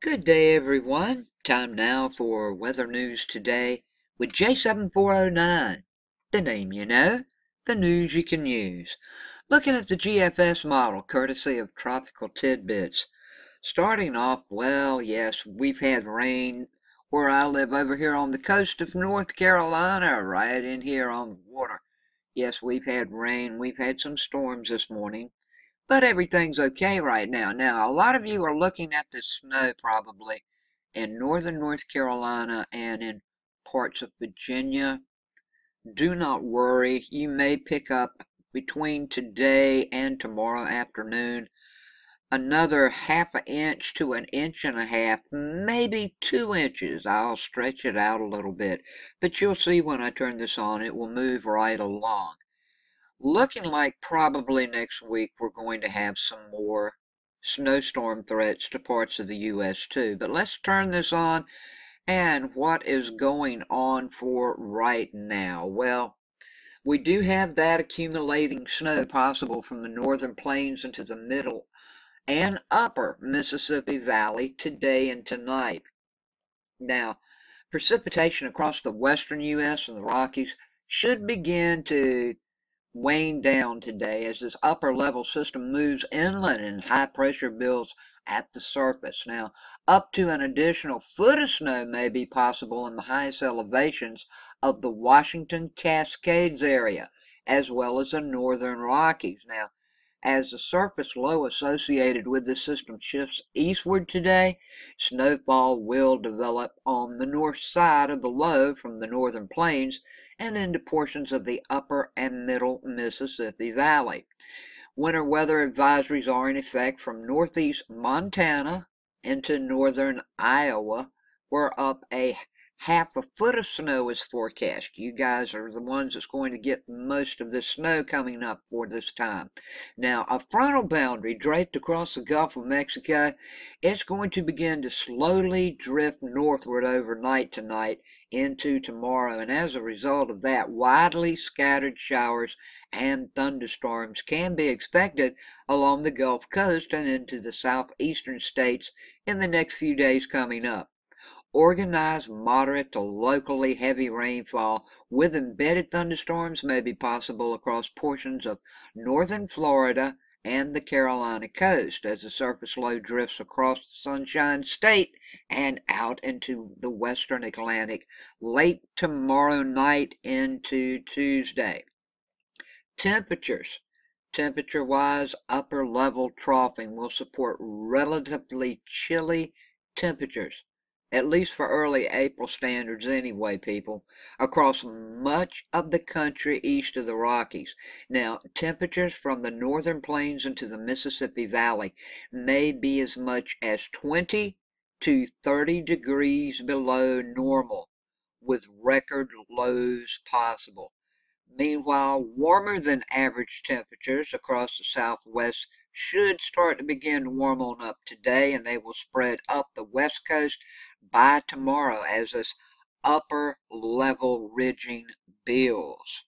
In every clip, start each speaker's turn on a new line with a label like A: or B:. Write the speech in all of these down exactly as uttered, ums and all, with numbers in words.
A: Good day, everyone. Time now for weather news today with J seven four oh nine. The name you know, the news you can use. Looking at the G F S model, courtesy of Tropical Tidbits. Starting off, well, yes, we've had rain where I live over here on the coast of North Carolina, right in here on the water. Yes, we've had rain. We've had some storms this morning. But everything's okay right now. Now, a lot of you are looking at the snow probably in northern North Carolina and in parts of Virginia. Do not worry. You may pick up between today and tomorrow afternoon another half an inch to an inch and a half, maybe two inches. I'll stretch it out a little bit. But you'll see when I turn this on, it will move right along. Looking like probably next week we're going to have some more snowstorm threats to parts of the U S too. But let's turn this on. And what is going on for right now? Well, we do have that accumulating snow possible from the northern plains into the middle and upper Mississippi Valley today and tonight. Now, precipitation across the western U S and the Rockies should begin to wane down today as this upper level system moves inland and high pressure builds at the surface. Now, up to an additional foot of snow may be possible in the highest elevations of the Washington Cascades area, as well as the northern Rockies. Now, as the surface low associated with the system shifts eastward today, snowfall will develop on the north side of the low from the northern plains and into portions of the upper and middle Mississippi Valley. Winter weather advisories are in effect from northeast Montana into northern Iowa, where up a half a foot of snow is forecast. You guys are the ones that's going to get most of the snow coming up for this time. Now, a frontal boundary draped across the Gulf of Mexico, it's going to begin to slowly drift northward overnight tonight into tomorrow, and as a result of that, widely scattered showers and thunderstorms can be expected along the Gulf Coast and into the southeastern states in the next few days coming up. Organized moderate to locally heavy rainfall with embedded thunderstorms may be possible across portions of northern Florida and the Carolina coast as the surface low drifts across the Sunshine State and out into the western Atlantic late tomorrow night into Tuesday. Temperatures. Temperature-wise, upper level troughing will support relatively chilly temperatures, at least for early April standards anyway, people, across much of the country east of the Rockies. Now, temperatures from the northern plains into the Mississippi Valley may be as much as twenty to thirty degrees below normal, with record lows possible. Meanwhile, warmer than average temperatures across the southwest should start to begin to warm on up today, and they will spread up the west coast by tomorrow as this upper level ridging builds.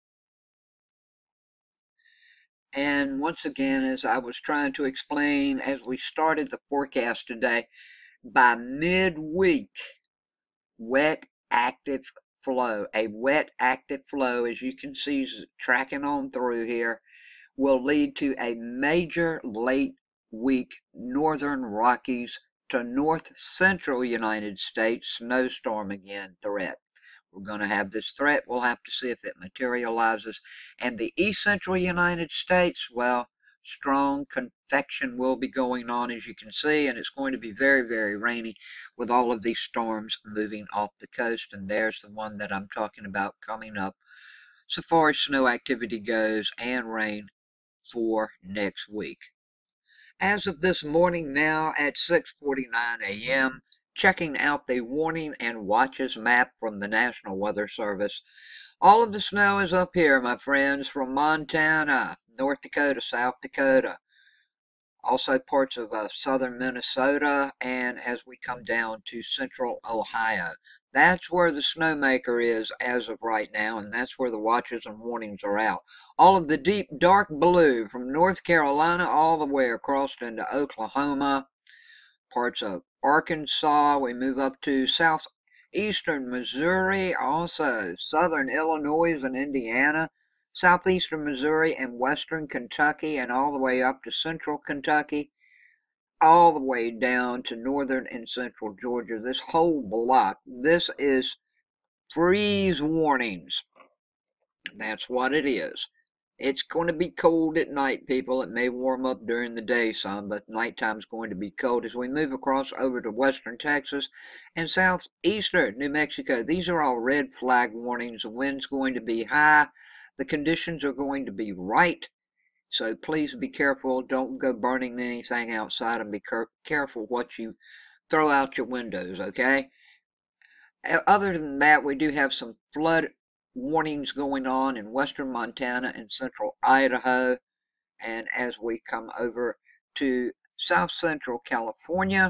A: And once again, as I was trying to explain as we started the forecast today, by midweek, wet active flow, a wet active flow, as you can see tracking on through here, will lead to a major late week northern Rockies to north central United States snowstorm again threat. We're going to have this threat. We'll have to see if it materializes. And the east central United States, well, strong convection will be going on, as you can see, and it's going to be very, very rainy with all of these storms moving off the coast. And there's the one that I'm talking about coming up so far as snow activity goes and rain for next week. As of this morning now at six forty-nine a m, checking out the warning and watches map from the National Weather Service. All of the snow is up here, my friends, from Montana, North Dakota, South Dakota, also parts of uh, southern Minnesota, and as we come down to central Ohio. That's where the snowmaker is as of right now, and that's where the watches and warnings are out. All of the deep dark blue from North Carolina all the way across into Oklahoma, parts of Arkansas. We move up to southeastern Missouri, also southern Illinois and Indiana, southeastern Missouri and western Kentucky, and all the way up to central Kentucky, all the way down to northern and central Georgia. This whole block, this is freeze warnings. That's what it is. It's going to be cold at night, people. It may warm up during the day some, but nighttime's going to be cold. As we move across over to western Texas and southeastern New Mexico, these are all red flag warnings. The wind's going to be high. The conditions are going to be right. So please be careful. Don't go burning anything outside, and be careful what you throw out your windows, okay? Other than that, we do have some flood warnings going on in western Montana and central Idaho. And as we come over to south central California,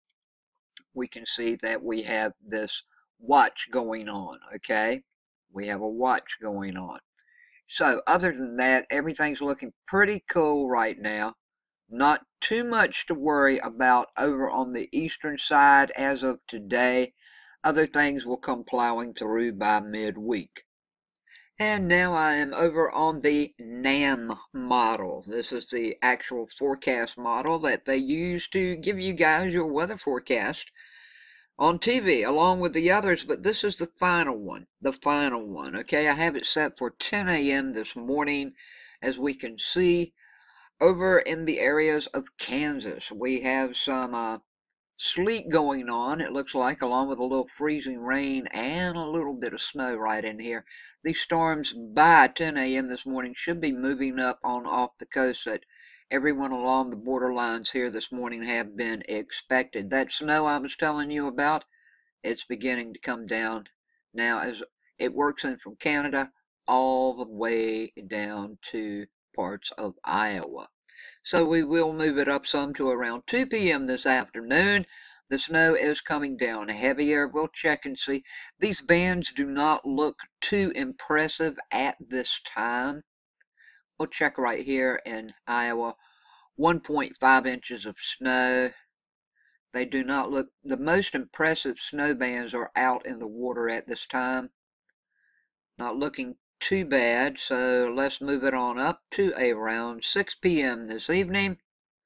A: we can see that we have this watch going on, okay? We have a watch going on. So other than that, everything's looking pretty cool right now. Not too much to worry about over on the eastern side as of today. Other things will come plowing through by midweek. And now I am over on the NAM model. This is the actual forecast model that they use to give you guys your weather forecast on T V along with the others, but this is the final one, the final one, okay? I have it set for ten A M this morning. As we can see, over in the areas of Kansas, we have some uh, sleet going on, it looks like, along with a little freezing rain and a little bit of snow right in here. These storms by ten A M this morning should be moving up on off the coast that everyone along the borderlines here this morning have been expected. That snow I was telling you about, it's beginning to come down now as it works in from Canada all the way down to parts of Iowa. So we will move it up some to around two P M this afternoon. The snow is coming down heavier. We'll check and see. These bands do not look too impressive at this time. We'll check right here in Iowa. one point five inches of snow. They do not look, the most impressive snow bands are out in the water at this time. Not looking too bad, so let's move it on up to around six P M this evening.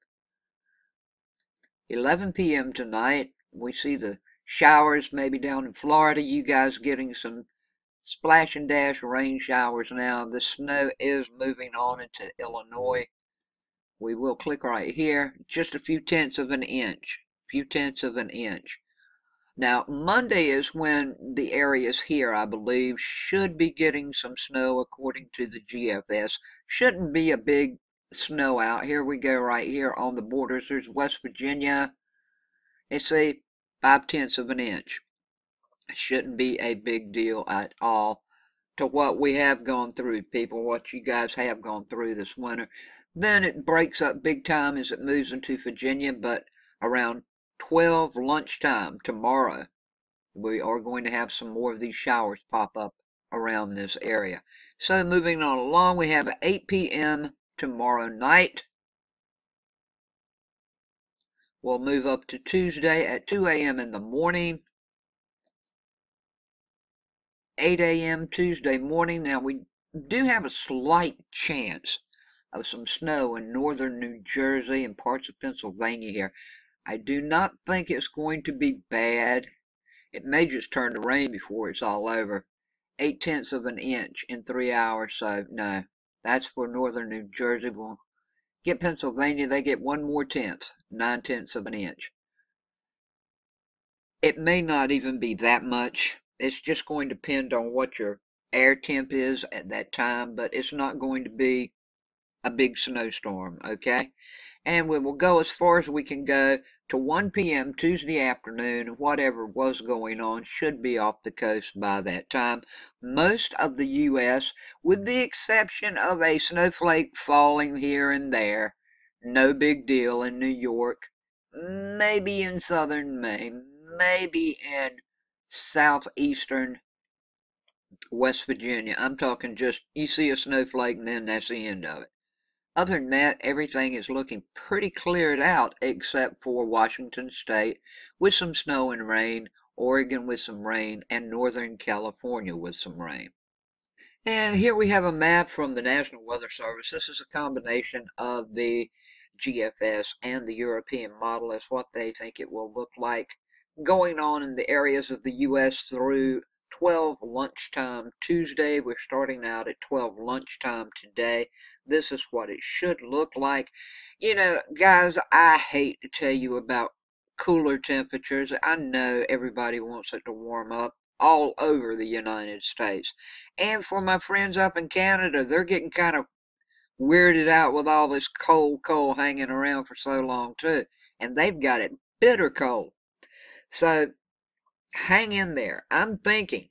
A: eleven P M tonight. We see the showers maybe down in Florida. You guys getting some splash and dash rain showers now. The snow is moving on into Illinois. We will click right here. Just a few tenths of an inch. Few tenths of an inch. Now, Monday is when the areas here, I believe, should be getting some snow according to the G F S. Shouldn't be a big snow out. Here we go right here on the borders. There's West Virginia. It's a five tenths of an inch. It shouldn't be a big deal at all to what we have gone through, people, what you guys have gone through this winter. Then it breaks up big time as it moves into Virginia, but around twelve lunchtime tomorrow, we are going to have some more of these showers pop up around this area. So moving on along, we have eight P M tomorrow night. We'll move up to Tuesday at two A M in the morning. eight A M Tuesday morning. Now, we do have a slight chance of some snow in northern New Jersey and parts of Pennsylvania here. I do not think it's going to be bad. It may just turn to rain before it's all over. Eight tenths of an inch in three hours, so no. That's for northern New Jersey. We'll get Pennsylvania, they get one more tenth, nine tenths of an inch. It may not even be that much. It's just going to depend on what your air temp is at that time, but it's not going to be a big snowstorm, okay? And we will go as far as we can go to one P M Tuesday afternoon. Whatever was going on should be off the coast by that time. Most of the U S, with the exception of a snowflake falling here and there, no big deal in New York, maybe in southern Maine, maybe in southeastern West Virginia. I'm talking just, you see a snowflake and then that's the end of it. Other than that, everything is looking pretty cleared out except for Washington State with some snow and rain, Oregon with some rain, and Northern California with some rain. And here we have a map from the National Weather Service. This is a combination of the G F S and the European model as what they think it will look like going on in the areas of the U S through twelve lunchtime Tuesday. We're starting out at twelve lunchtime today. This is what it should look like. You know, guys, I hate to tell you about cooler temperatures. I know everybody wants it to warm up all over the United States. And for my friends up in Canada, they're getting kind of weirded out with all this cold coal hanging around for so long too. And they've got it bitter cold. So hang in there. I'm thinking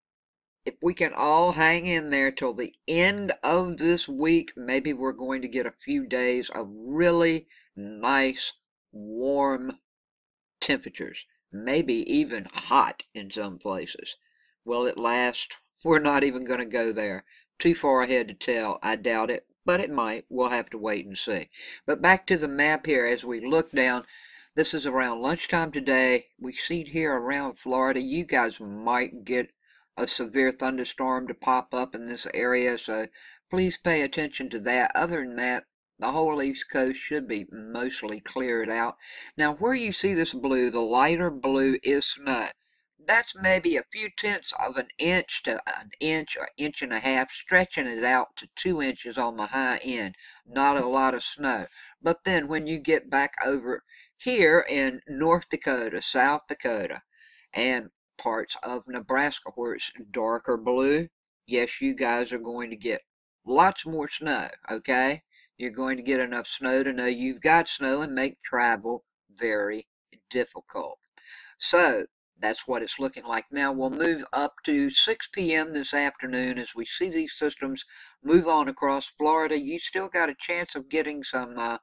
A: if we can all hang in there till the end of this week, maybe we're going to get a few days of really nice, warm temperatures. Maybe even hot in some places. Will it last? We're not even going to go there. Too far ahead to tell. I doubt it, but it might. We'll have to wait and see. But back to the map here as we look down. This is around lunchtime today. We see here around Florida. You guys might get a severe thunderstorm to pop up in this area, so please pay attention to that. Other than that, the whole East Coast should be mostly cleared out. Now, where you see this blue, the lighter blue is snow. That's maybe a few tenths of an inch to an inch or inch and a half, stretching it out to two inches on the high end. Not a lot of snow. But then when you get back over here in North Dakota, South Dakota, and parts of Nebraska where it's darker blue, yes, you guys are going to get lots more snow, okay? You're going to get enough snow to know you've got snow and make travel very difficult. So that's what it's looking like now. We'll move up to six p m this afternoon as we see these systems move on across Florida. You still got a chance of getting some uh,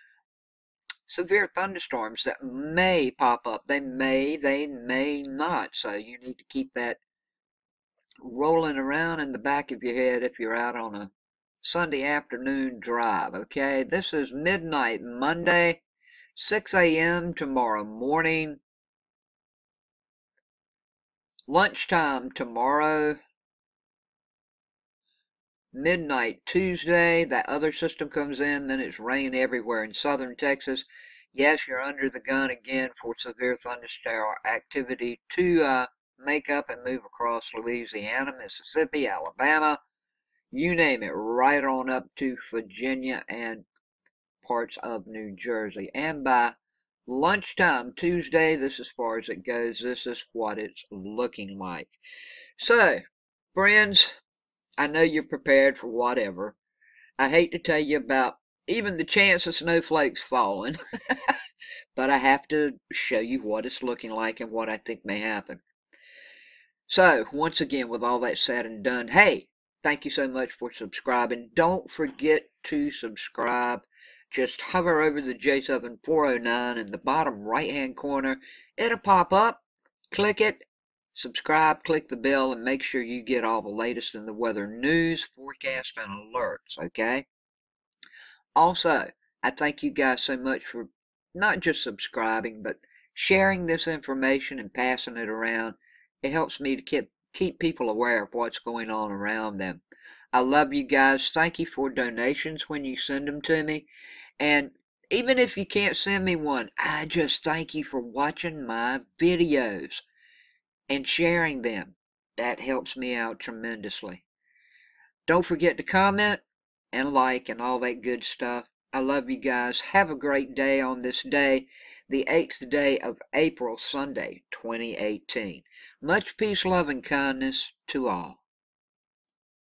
A: severe thunderstorms that may pop up. They may, they may not. So you need to keep that rolling around in the back of your head if you're out on a Sunday afternoon drive, okay? This is midnight Monday, six a m tomorrow morning. Lunchtime tomorrow. Midnight Tuesday. That other system comes in, then it's rain everywhere in southern Texas. Yes, you're under the gun again for severe thunderstorm activity to uh, make up and move across Louisiana, Mississippi, Alabama. You name it, right on up to Virginia and parts of New Jersey. And by lunchtime Tuesday, this as far as it goes, this is what it's looking like. So, friends, I know you're prepared for whatever. I hate to tell you about even the chance of snowflakes falling, but I have to show you what it's looking like and what I think may happen. So, once again, with all that said and done, hey, thank you so much for subscribing. Don't forget to subscribe. Just hover over the J seven four oh nine in the bottom right-hand corner. It'll pop up. Click it. Subscribe, click the bell, and make sure you get all the latest in the weather news, forecast, and alerts, okay? Also, I thank you guys so much for not just subscribing, but sharing this information and passing it around. It helps me to keep, keep people aware of what's going on around them. I love you guys. Thank you for donations when you send them to me. And even if you can't send me one, I just thank you for watching my videos and sharing them. That helps me out tremendously. Don't forget to comment and like and all that good stuff. I love you guys. Have a great day on this day, the eighth day of April, Sunday, twenty eighteen. Much peace, love, and kindness to all.